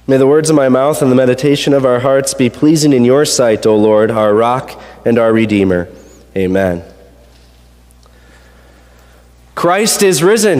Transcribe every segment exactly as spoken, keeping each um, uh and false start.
May the words of my mouth and the meditation of our hearts be pleasing in your sight, O Lord, our rock and our Redeemer. Amen. Christ is risen.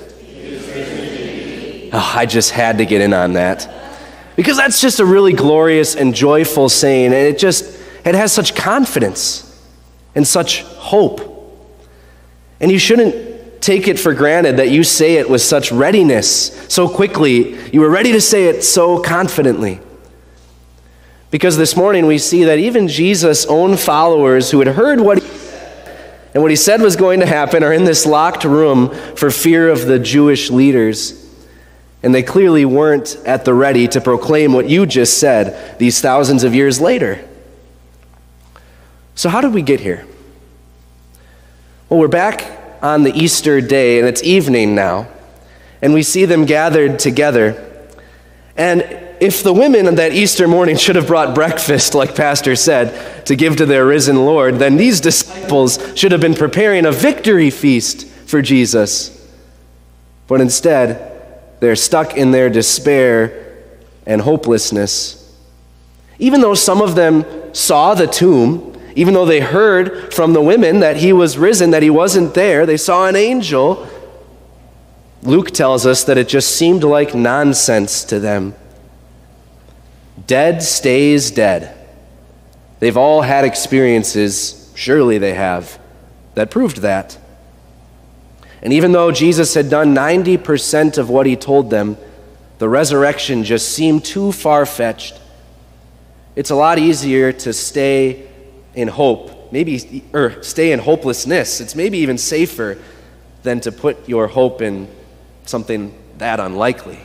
Oh, I just had to get in on that. Because that's just a really glorious and joyful saying, and it just, it has such confidence and such hope. And you shouldn't take it for granted that you say it with such readiness so quickly. You were ready to say it so confidently. Because this morning we see that even Jesus' own followers who had heard what he said and what he said was going to happen are in this locked room for fear of the Jewish leaders. And they clearly weren't at the ready to proclaim what you just said these thousands of years later. So how did we get here? Well, we're back on the Easter day, and it's evening now, and we see them gathered together. And if the women on that Easter morning should have brought breakfast, like Pastor said, to give to their risen Lord, then these disciples should have been preparing a victory feast for Jesus. But instead, they're stuck in their despair and hopelessness. Even though some of them saw the tomb, even though they heard from the women that he was risen, that he wasn't there, they saw an angel, Luke tells us that it just seemed like nonsense to them. Dead stays dead. They've all had experiences, surely they have, that proved that. And even though Jesus had done ninety percent of what he told them, the resurrection just seemed too far-fetched. It's a lot easier to stay in hope, maybe, or stay in hopelessness. It's maybe even safer than to put your hope in something that unlikely.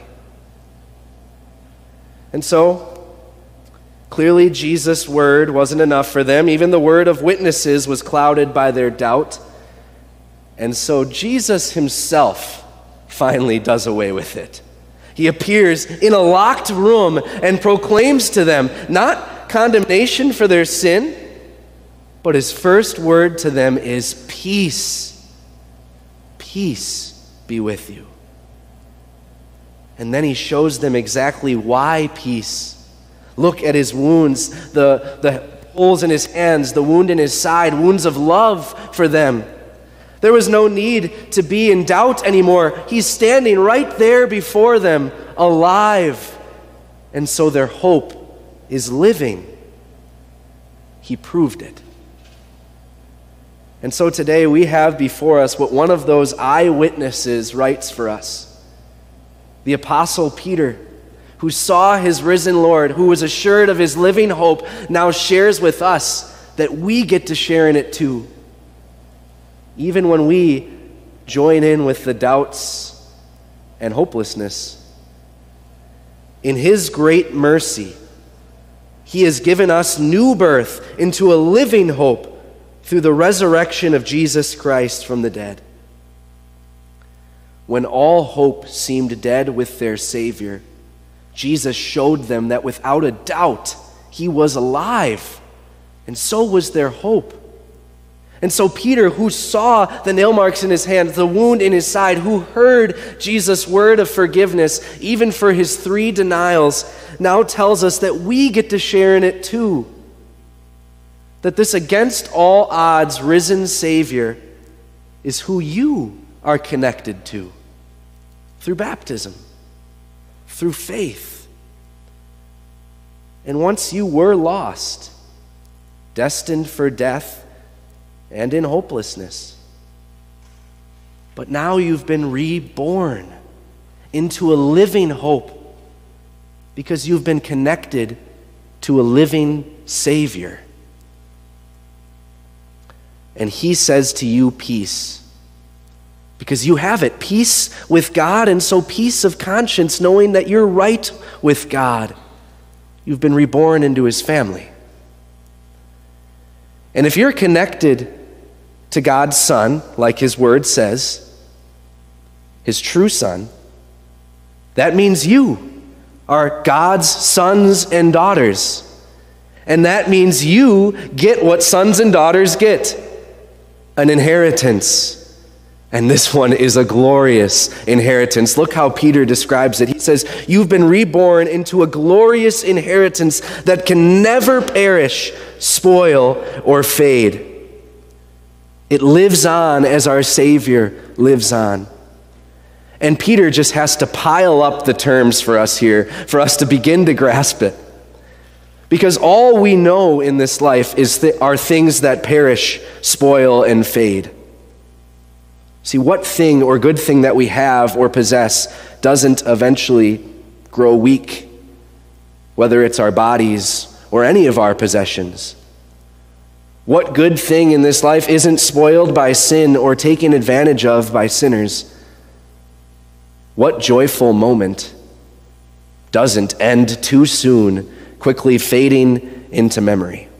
And so, clearly Jesus' word wasn't enough for them. Even the word of witnesses was clouded by their doubt. And so Jesus himself finally does away with it. He appears in a locked room and proclaims to them not condemnation for their sin, but his first word to them is peace. Peace be with you. And then he shows them exactly why peace. Look at his wounds, the, the holes in his hands, the wound in his side, wounds of love for them. There was no need to be in doubt anymore. He's standing right there before them, alive. And so their hope is living. He proved it. And so today we have before us what one of those eyewitnesses writes for us. The Apostle Peter, who saw his risen Lord, who was assured of his living hope, now shares with us that we get to share in it too. Even when we join in with the doubts and hopelessness. In his great mercy, he has given us new birth into a living hope through the resurrection of Jesus Christ from the dead. When all hope seemed dead with their Savior, Jesus showed them that without a doubt he was alive, and so was their hope. And so Peter, who saw the nail marks in his hand, the wound in his side, who heard Jesus' word of forgiveness, even for his three denials, now tells us that we get to share in it too. That this against all odds risen Savior is who you are connected to through baptism, through faith. And once you were lost, destined for death and in hopelessness, but now you've been reborn into a living hope because you've been connected to a living Savior. And he says to you, peace. Because you have it, peace with God, and so peace of conscience, knowing that you're right with God. You've been reborn into his family. And if you're connected to God's Son, like his word says, his true Son, that means you are God's sons and daughters. And that means you get what sons and daughters get. An inheritance, And this one is a glorious inheritance. Look how Peter describes it. He says, "You've been reborn into a glorious inheritance that can never perish, spoil, or fade." It lives on as our Savior lives on. And Peter just has to pile up the terms for us here, for us to begin to grasp it. Because all we know in this life is th- are things that perish, spoil, and fade. See, what thing or good thing that we have or possess doesn't eventually grow weak, whether it's our bodies or any of our possessions? What good thing in this life isn't spoiled by sin or taken advantage of by sinners? What joyful moment doesn't end too soon, quickly fading into memory?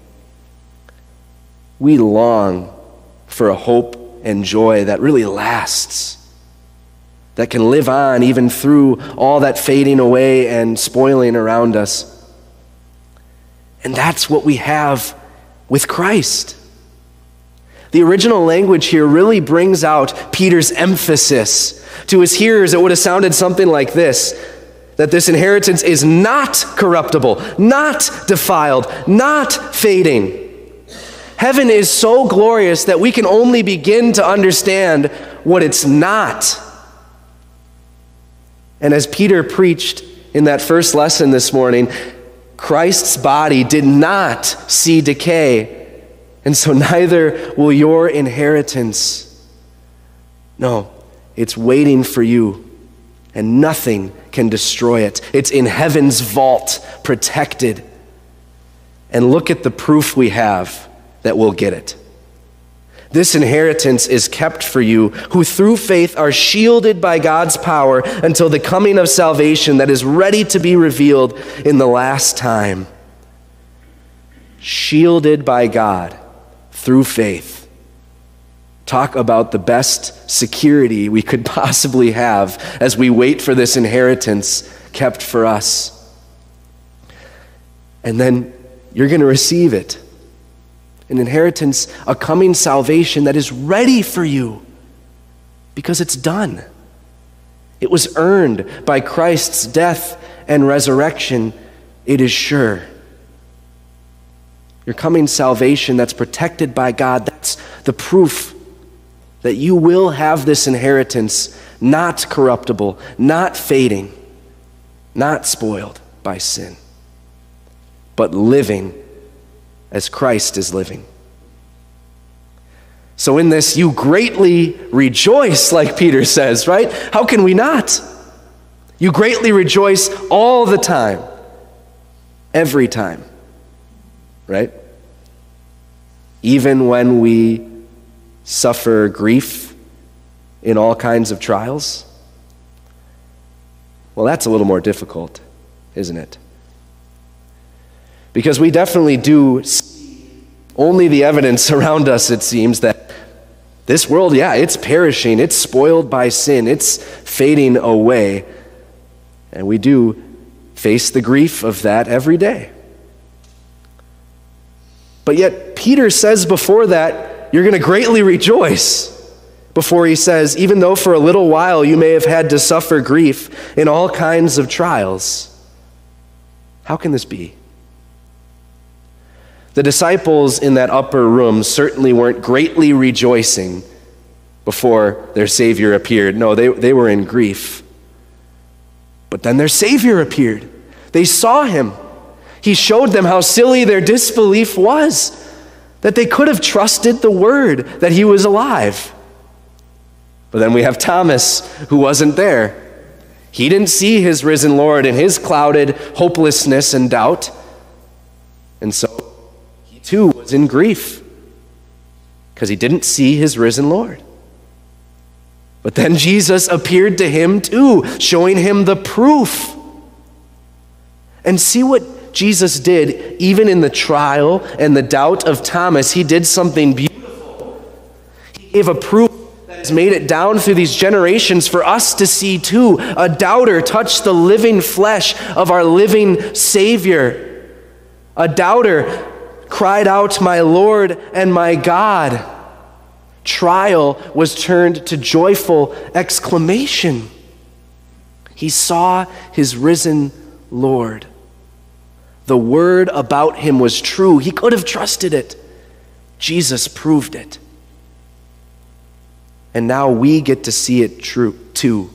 We long for a hope and joy that really lasts, that can live on even through all that fading away and spoiling around us. And that's what we have with Christ. The original language here really brings out Peter's emphasis. To his hearers, it would have sounded something like this: that this inheritance is not corruptible, not defiled, not fading. Heaven is so glorious that we can only begin to understand what it's not. And as Peter preached in that first lesson this morning, Christ's body did not see decay, and so neither will your inheritance. No, it's waiting for you, and nothing can destroy it. It's in heaven's vault, protected. And look at the proof we have that we'll get it. This inheritance is kept for you, who through faith are shielded by God's power until the coming of salvation that is ready to be revealed in the last time. Shielded by God through faith. Talk about the best security we could possibly have as we wait for this inheritance kept for us. And then you're going to receive it. An inheritance, a coming salvation that is ready for you because it's done. It was earned by Christ's death and resurrection. It is sure. Your coming salvation that's protected by God, that's the proof that you will have this inheritance, not corruptible, not fading, not spoiled by sin, but living as Christ is living. So in this, you greatly rejoice, like Peter says, right? How can we not? You greatly rejoice all the time, every time, right? Even when we suffer grief in all kinds of trials. Well, that's a little more difficult, isn't it? Because we definitely do see only the evidence around us, it seems, that this world, yeah, it's perishing, it's spoiled by sin, it's fading away. And we do face the grief of that every day. But yet, Peter says before that, you're going to greatly rejoice. Before he says, even though for a little while you may have had to suffer grief in all kinds of trials. How can this be? The disciples in that upper room certainly weren't greatly rejoicing before their Savior appeared. No, they, they were in grief. But then their Savior appeared. They saw him. He showed them how silly their disbelief was, that they could have trusted the word that he was alive. But then we have Thomas, who wasn't there. He didn't see his risen Lord in his clouded hopelessness and doubt. And so he too was in grief because he didn't see his risen Lord. But then Jesus appeared to him too, showing him the proof. And see what Jesus did, even in the trial and the doubt of Thomas. He did something beautiful. He gave a proof that has made it down through these generations for us to see too. A doubter touched the living flesh of our living Savior. A doubter cried out, "My Lord and my God." Trial was turned to joyful exclamation. He saw his risen Lord. The word about him was true. He could have trusted it. Jesus proved it. And now we get to see it true too.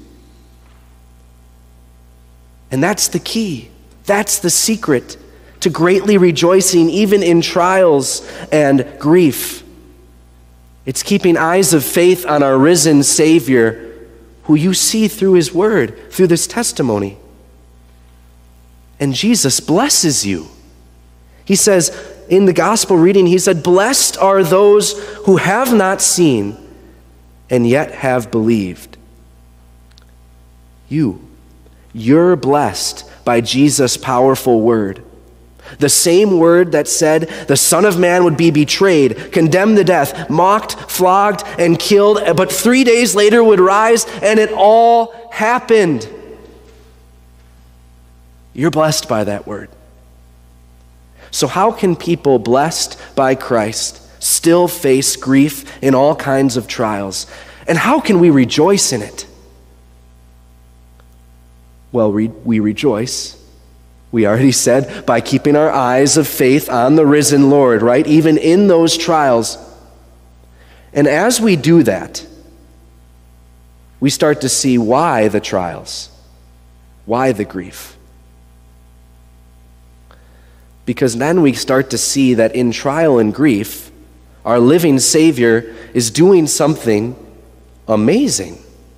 And that's the key. That's the secret to greatly rejoicing even in trials and grief. It's keeping eyes of faith on our risen Savior, who you see through his word, through this testimony. And Jesus blesses you. He says in the gospel reading, he said, "Blessed are those who have not seen and yet have believed." You, you're blessed by Jesus' powerful word. The same word that said the Son of Man would be betrayed, condemned to death, mocked, flogged, and killed, but three days later would rise, and it all happened. You're blessed by that word. So how can people blessed by Christ still face grief in all kinds of trials? And how can we rejoice in it? Well, we, we rejoice, we already said, by keeping our eyes of faith on the risen Lord, right? Even in those trials. And as we do that, we start to see why the trials, why the grief. Because then we start to see that in trial and grief, our living Savior is doing something amazing.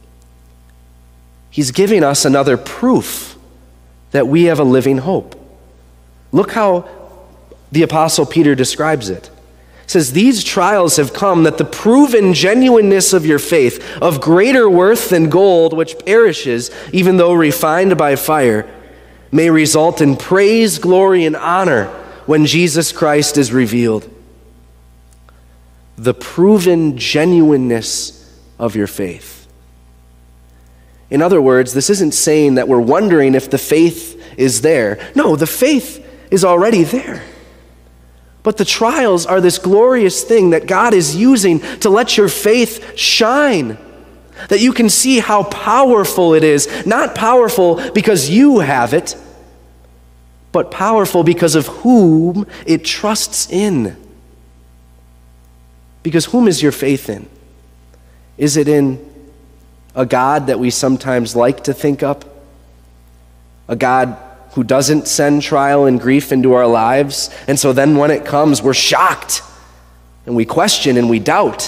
He's giving us another proof that we have a living hope. Look how the Apostle Peter describes it. He says, "These trials have come that the proven genuineness of your faith, of greater worth than gold, which perishes, even though refined by fire, may result in praise, glory, and honor when Jesus Christ is revealed." The proven genuineness of your faith. In other words, this isn't saying that we're wondering if the faith is there. No, the faith is already there. But the trials are this glorious thing that God is using to let your faith shine. That you can see how powerful it is. Not powerful because you have it, but powerful because of whom it trusts in. Because whom is your faith in? Is it in a God that we sometimes like to think up? A God who doesn't send trial and grief into our lives, and so then when it comes, we're shocked, and we question and we doubt?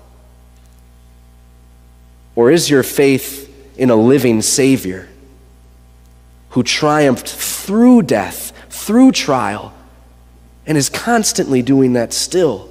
Or is your faith in a living Savior who triumphed through death, through trial, and is constantly doing that still?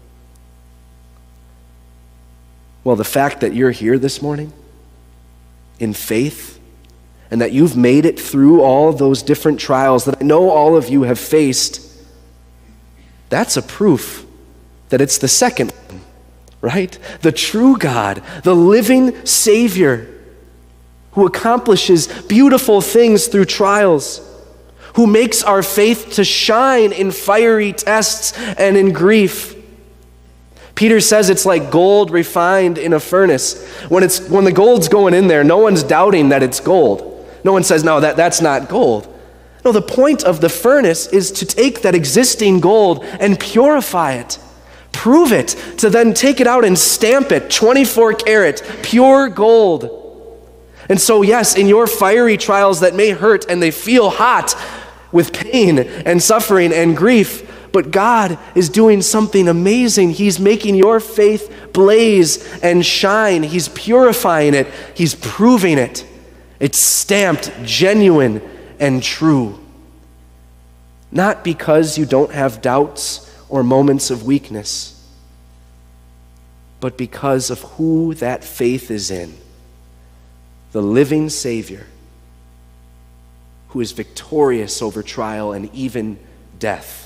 Well, the fact that you're here this morning in faith and that you've made it through all those different trials that I know all of you have faced, that's a proof that it's the second one, right? The true God, the living Savior who accomplishes beautiful things through trials, who makes our faith to shine in fiery tests and in grief. Peter says it's like gold refined in a furnace. When it's when the gold's going in there, no one's doubting that it's gold. No one says, no, that, that's not gold. No, the point of the furnace is to take that existing gold and purify it. Prove it, to then take it out and stamp it, twenty-four karat, pure gold. And so yes, in your fiery trials that may hurt and they feel hot with pain and suffering and grief, but God is doing something amazing. He's making your faith blaze and shine. He's purifying it. He's proving it. It's stamped genuine and true. Not because you don't have doubts or moments of weakness, but because of who that faith is in. The living Savior who is victorious over trial and even death.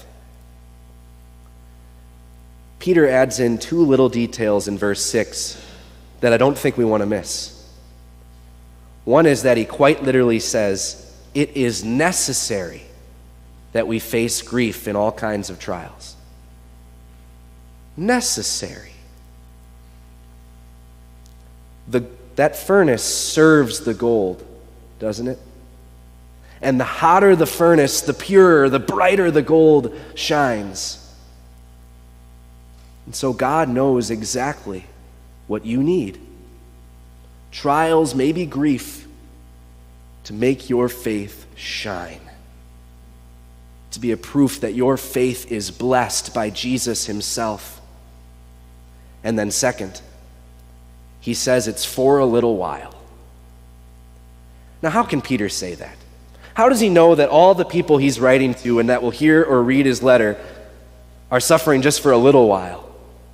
Peter adds in two little details in verse six that I don't think we want to miss. One is that he quite literally says, it is necessary that we face grief in all kinds of trials. Necessary. the, that furnace serves the gold, doesn't it? And the hotter the furnace, the purer, the brighter the gold shines. And so God knows exactly what you need. Trials, maybe grief, to make your faith shine. To be a proof that your faith is blessed by Jesus himself. And then second, he says it's for a little while. Now, how can Peter say that? How does he know that all the people he's writing to and that will hear or read his letter are suffering just for a little while?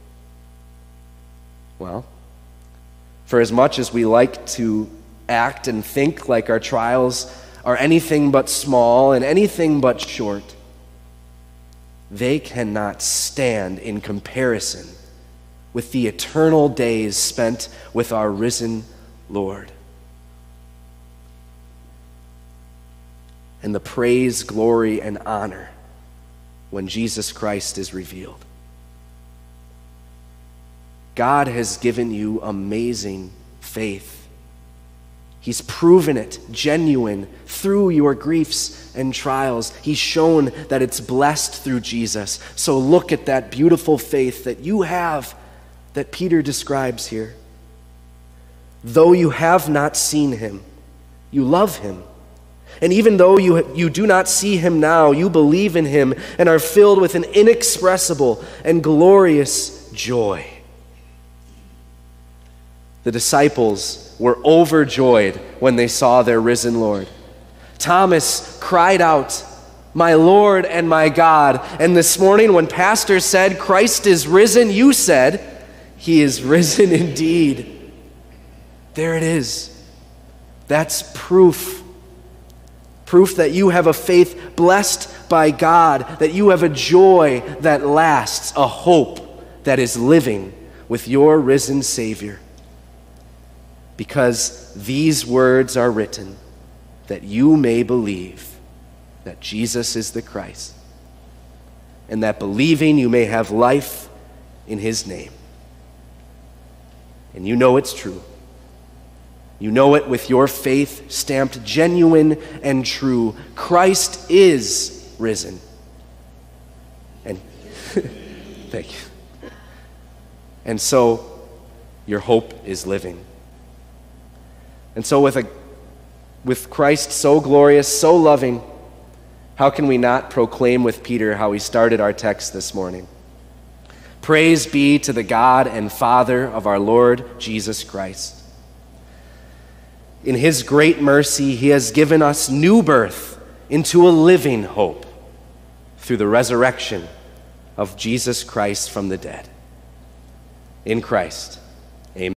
Well, for as much as we like to act and think like our trials are anything but small and anything but short, they cannot stand in comparison with the eternal days spent with our risen Lord. And the praise, glory, and honor when Jesus Christ is revealed. God has given you amazing faith. He's proven it genuine through your griefs and trials. He's shown that it's blessed through Jesus. So look at that beautiful faith that you have that Peter describes here. Though you have not seen him, you love him. And even though you, you do not see him now, you believe in him and are filled with an inexpressible and glorious joy. The disciples were overjoyed when they saw their risen Lord. Thomas cried out, "My Lord and my God." And this morning when Pastor said, "Christ is risen," you said, "He is risen indeed." There it is. That's proof. Proof that you have a faith blessed by God, that you have a joy that lasts, a hope that is living with your risen Savior. Because these words are written that you may believe that Jesus is the Christ, and that believing you may have life in his name. And you know it's true. You know it with your faith stamped genuine and true. Christ is risen. And thank you. And so your hope is living. And so with a with Christ so glorious, so loving, how can we not proclaim with Peter how he started our text this morning? Praise be to the God and Father of our Lord Jesus Christ. In his great mercy, he has given us new birth into a living hope through the resurrection of Jesus Christ from the dead. In Christ,